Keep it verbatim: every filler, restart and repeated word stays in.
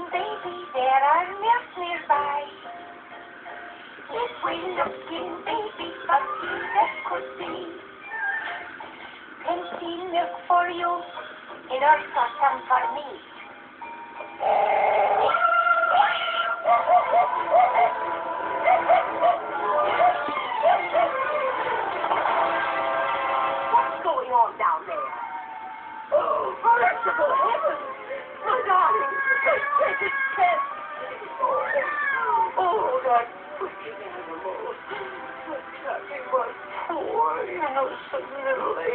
looking baby, there are milk nearby. If we look in baby, what that could be. Plenty milk for you, and also some for me. What's going on down there? Oh, merciful heavens! My darling, take, take it, take. Oh, that pretty animal. But Kathy was poor, innocent little